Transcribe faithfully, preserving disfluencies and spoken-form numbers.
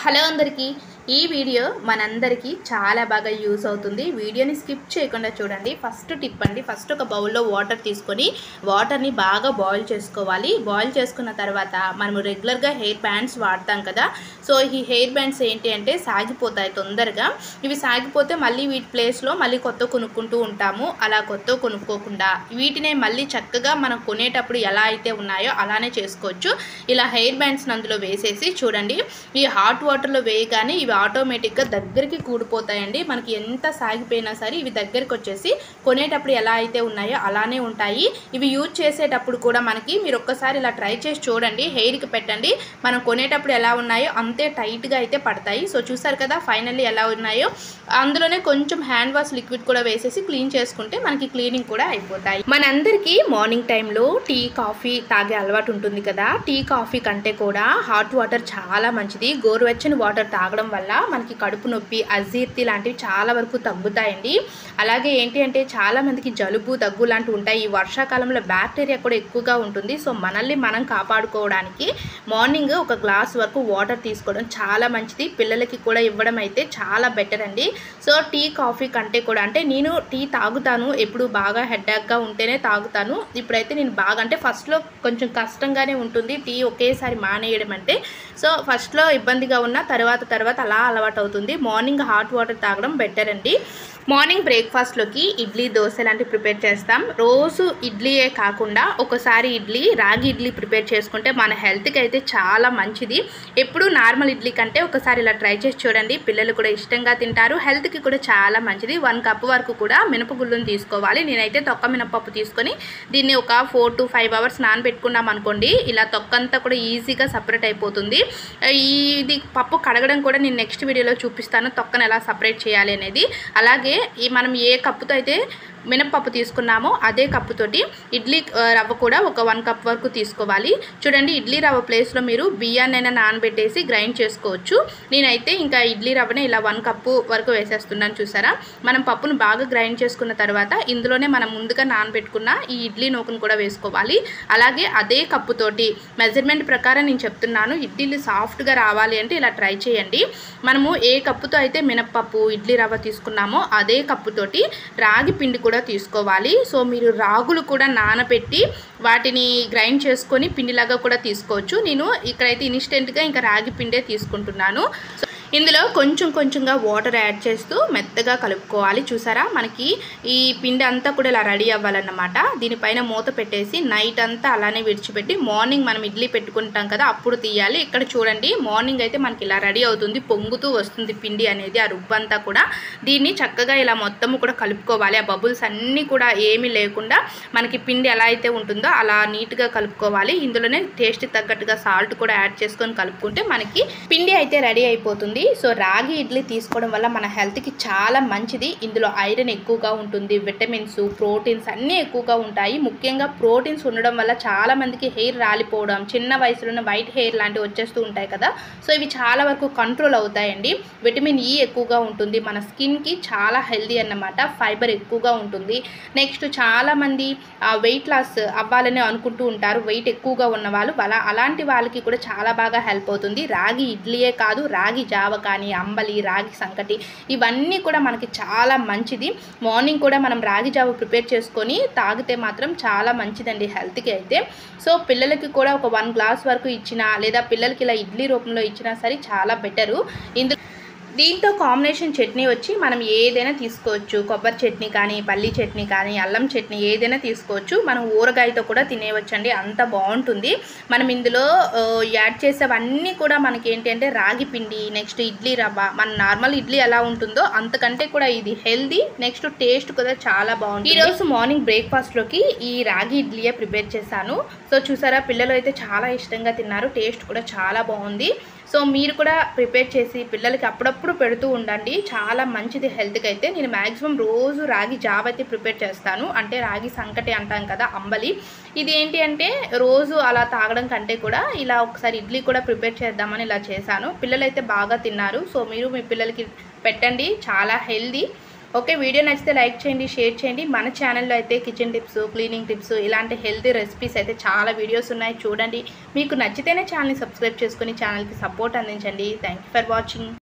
Hello అందరికీ ఈ video మనందరికీ చాలా బాగా యూస్ అవుతుంది. వీడియోని స్కిప్ చేయకుండా చూడండి. ఫస్ట్ టిప్ అండి, ఫస్ట్ ఒక బౌల్లో వాటర్ తీసుకొని వాటర్ని బాగా బాయిల్ చేసుకోవాలి. బాయిల్ చేసుకున్న తర్వాత మనము రెగ్యులర్గా హెయిర్ బ్యాండ్స్ వాడతాం కదా. సో ఈ హెయిర్ బ్యాండ్స్ ఏంటి అంటే సాగిపోతాయి తొందరగా. ఇవి సాగిపోతే మళ్ళీ వీటి ప్లేస్లో మళ్ళీ కొత్త కొనుక్కుంటూ ఉంటాము. అలా కొత్త కొనుక్కోకుండా వీటినే మళ్ళీ చక్కగా మనం కొనేటప్పుడు ఎలా అయితే ఉన్నాయో అలానే చేసుకోవచ్చు. ఇలా హెయిర్ బ్యాండ్స్ని అందులో వేసేసి చూడండి, ఈ హాట్ వాటర్లో వేయగానే ఇవి ఆటోమేటిక్గా దగ్గరికి కూడిపోతాయండి. మనకి ఎంత సాగిపోయినా సరే ఇవి దగ్గరికి వచ్చేసి కొనేటప్పుడు ఎలా అయితే ఉన్నాయో అలానే ఉంటాయి. ఇవి యూజ్ చేసేటప్పుడు కూడా మనకి మీరు ఒక్కసారి ఇలా ట్రై చేసి చూడండి, హెయిర్కి పెట్టండి, మనం కొనేటప్పుడు ఎలా ఉన్నాయో అంతే టైట్గా అయితే పడతాయి. సో చూసారు కదా ఫైనల్లీ ఎలా ఉన్నాయో. అందులోనే కొంచెం హ్యాండ్ వాష్ లిక్విడ్ కూడా వేసేసి క్లీన్ చేసుకుంటే మనకి క్లీనింగ్ కూడా అయిపోతాయి. మనందరికీ మార్నింగ్ టైంలో టీ కాఫీ తాగే అలవాటు ఉంటుంది కదా. టీ కాఫీ కంటే కూడా హాట్ వాటర్ చాలా మంచిది. గోరువెచ్చని వాటర్ తాగడం వల్ల మనకి కడుపు నొప్పి, అజీర్తి లాంటివి చాలా వరకు తగ్గుతాయండి. అలాగే ఏంటి అంటే చాలా మందికి జలుబు, దగ్గు లాంటివి ఉంటాయి. ఈ వర్షాకాలంలో బ్యాక్టీరియా కూడా ఎక్కువగా ఉంటుంది. సో మనల్ని మనం కాపాడుకోవడానికి మార్నింగ్ ఒక గ్లాస్ వరకు వాటర్ తీసుకోవడం చాలా మంచిది. పిల్లలకి కూడా ఇవ్వడం అయితే చాలా బెటర్ అండి. సో టీ కాఫీ కంటే కూడా, అంటే నేను టీ తాగుతాను ఎప్పుడు బాగా హెడ్ఏక్గా ఉంటేనే తాగుతాను. ఇప్పుడైతే నేను బాగా, అంటే ఫస్ట్లో కొంచెం కష్టంగానే ఉంటుంది టీ ఒకేసారి మానేయడం అంటే. సో ఫస్ట్లో ఇబ్బందిగా ఉన్న తర్వాత తర్వాత అలా అలవాటు అవుతుంది. మార్నింగ్ హాట్ వాటర్ తాగడం బెటర్ అండి. మార్నింగ్ బ్రేక్ఫాస్ట్లోకి ఇడ్లీ, దోశ లాంటివి ప్రిపేర్ చేస్తాం. రోజు ఇడ్లీయే కాకుండా ఒకసారి ఇడ్లీ, రాగి ఇడ్లీ ప్రిపేర్ చేసుకుంటే మన హెల్త్కి అయితే చాలా మంచిది. ఎప్పుడు నార్మల్ ఇడ్లీ కంటే ఒకసారి ఇలా ట్రై చేసి చూడండి. పిల్లలు కూడా ఇష్టంగా తింటారు, హెల్త్కి కూడా చాలా మంచిది. వన్ కప్ వరకు కూడా మినపగుళ్ళను తీసుకోవాలి. నేనైతే తొక్క మినపప్పు తీసుకొని దీన్ని ఒక ఫోర్ టు ఫైవ్ అవర్స్ నానబెట్టుకున్నాం అనుకోండి, ఇలా తొక్కంతా కూడా ఈజీగా సపరేట్ అయిపోతుంది. ఇది పప్పు కడగడం కూడా నేను నెక్స్ట్ వీడియోలో చూపిస్తాను, తొక్కను ఎలా సపరేట్ చేయాలి అనేది. అలాగే ఈ మనం ఏ కప్పుతో అయితే మినపప్పు తీసుకున్నామో అదే కప్పుతోటి ఇడ్లీ రవ్వ కూడా ఒక వన్ కప్ వరకు తీసుకోవాలి. చూడండి, ఇడ్లీ రవ్వ ప్లేస్లో మీరు బియ్యాన్నైనా నానబెట్టేసి గ్రైండ్ చేసుకోవచ్చు. నేనైతే ఇంకా ఇడ్లీ రవ్వనే ఇలా వన్ కప్పు వరకు వేసేస్తున్నాను. చూసారా, మనం పప్పును బాగా గ్రైండ్ చేసుకున్న తర్వాత ఇందులోనే మనం ముందుగా నానబెట్టుకున్న ఈ ఇడ్లీ నూకను కూడా వేసుకోవాలి. అలాగే అదే కప్పుతోటి మెజర్మెంట్ ప్రకారం నేను చెప్తున్నాను, ఇడ్లీలు సాఫ్ట్గా రావాలి అంటే ఇలా ట్రై చేయండి. మనము ఏ కప్పుతో అయితే మినపప్పు, ఇడ్లీ రవ్వ తీసుకున్నామో అదే కప్పుతోటి రాగి పిండి కూడా తీసుకోవాలి. సో మీరు రాగులు కూడా నానబెట్టి వాటిని గ్రైండ్ చేసుకొని పిండిలాగా కూడా తీసుకోవచ్చు. నేను ఇక్కడైతే ఇన్స్టెంట్గా ఇంకా రాగి పిండే తీసుకుంటున్నాను. సో ఇందులో కొంచెం కొంచెంగా వాటర్ యాడ్ చేస్తూ మెత్తగా కలుపుకోవాలి. చూసారా, మనకి ఈ పిండి అంతా కూడా ఇలా రెడీ అవ్వాలన్నమాట. దీనిపైన మూత పెట్టేసి నైట్ అంతా అలానే విడిచిపెట్టి మార్నింగ్ మనం ఇడ్లీ పెట్టుకుంటాం కదా అప్పుడు తీయాలి. ఇక్కడ చూడండి, మార్నింగ్ అయితే మనకి ఇలా రెడీ అవుతుంది, పొంగుతూ వస్తుంది పిండి అనేది, ఆ రుబ్బంతా కూడా. దీన్ని చక్కగా ఇలా మొత్తము కూడా కలుపుకోవాలి. ఆ బబుల్స్ అన్నీ కూడా ఏమీ లేకుండా మనకి పిండి ఎలా అయితే ఉంటుందో అలా నీట్గా కలుపుకోవాలి. ఇందులోనే టేస్ట్కి తగ్గట్టుగా సాల్ట్ కూడా యాడ్ చేసుకొని కలుపుకుంటే మనకి పిండి అయితే రెడీ అయిపోతుంది. సో రాగి ఇడ్లీ తీసుకోవడం వల్ల మన హెల్త్కి చాలా మంచిది. ఇందులో ఐరన్ ఎక్కువగా ఉంటుంది, విటమిన్స్, ప్రోటీన్స్ అన్నీ ఎక్కువగా ఉంటాయి. ముఖ్యంగా ప్రోటీన్స్ ఉండడం వల్ల చాలా మందికి హెయిర్ రాలిపోవడం, చిన్న వయసులోనే వైట్ హెయిర్ లాంటివి వచ్చేస్తూ ఉంటాయి కదా. సో ఇవి చాలా వరకు కంట్రోల్ అవుతాయండి. విటమిన్ ఈ ఎక్కువగా ఉంటుంది, మన స్కిన్కి చాలా హెల్దీ అన్నమాట. ఫైబర్ ఎక్కువగా ఉంటుంది. నెక్స్ట్ చాలామంది వెయిట్ లాస్ అవ్వాలని అనుకుంటూ ఉంటారు, వెయిట్ ఎక్కువగా ఉన్న వాళ్ళు. అలా అలాంటి వాళ్ళకి కూడా చాలా బాగా హెల్ప్ అవుతుంది. రాగి ఇడ్లీయే కాదు, రాగి జావ కానీ, అంబలి, రాగి సంకటి ఇవన్నీ కూడా మనకి చాలా మంచిది. మార్నింగ్ కూడా మనం రాగి జావ ప్రిపేర్ చేసుకొని తాగితే మాత్రం చాలా మంచిదండి హెల్త్కి అయితే. సో పిల్లలకి కూడా ఒక వన్ గ్లాస్ వరకు ఇచ్చినా, లేదా పిల్లలకి ఇలా ఇడ్లీ రూపంలో ఇచ్చినా సరే చాలా బెటరు. ఇందులో దీంతో కాంబినేషన్ చట్నీ వచ్చి మనం ఏదైనా తీసుకోవచ్చు. కొబ్బరి చట్నీ కానీ, పల్లీ చట్నీ కానీ, అల్లం చట్నీ ఏదైనా తీసుకోవచ్చు. మనం ఊరగాయతో కూడా తినేయవచ్చండి, అంత బాగుంటుంది. మనం ఇందులో యాడ్ చేసేవన్నీ కూడా మనకి ఏంటి అంటే రాగి పిండి, నెక్స్ట్ ఇడ్లీ రవ్వ. మన నార్మల్ ఇడ్లీ ఎలా ఉంటుందో అంతకంటే కూడా ఇది హెల్దీ, నెక్స్ట్ టేస్ట్ కూడా చాలా బాగుంటుంది. ఈరోజు మార్నింగ్ బ్రేక్ఫాస్ట్లోకి ఈ రాగి ఇడ్లీయే ప్రిపేర్ చేశాను. సో చూసారా, పిల్లలు అయితే చాలా ఇష్టంగా తిన్నారు, టేస్ట్ కూడా చాలా బాగుంది. సో మీరు కూడా ప్రిపేర్ చేసి పిల్లలకి అప్పుడప్పుడు పెడుతూ ఉండండి, చాలా మంచిది హెల్త్కి అయితే. నేను మ్యాక్సిమం రోజు రాగి జావ అయితే ప్రిపేర్ చేస్తాను, అంటే రాగి సంకటి అంటాం కదా, అంబలి. ఇది ఏంటి అంటే రోజు అలా తాగడం కంటే కూడా ఇలా ఒకసారి ఇడ్లీ కూడా ప్రిపేర్ చేద్దామని ఇలా చేశాను. పిల్లలైతే బాగా తిన్నారు. సో మీరు మీ పిల్లలకి పెట్టండి, చాలా హెల్దీ. ఓకే, వీడియో నచ్చితే లైక్ చేయండి, షేర్ చేయండి. మన ఛానల్లో అయితే కిచెన్ టిప్స్, క్లీనింగ్ టిప్స్, ఇలాంటి హెల్తీ రెసిపీస్ అయితే చాలా వీడియోస్ ఉన్నాయి, చూడండి. మీకు నచ్చితేనే ఛానల్ని సబ్స్క్రైబ్ చేసుకొని ఛానల్కి సపోర్ట్ అందించండి. Thank you for watching.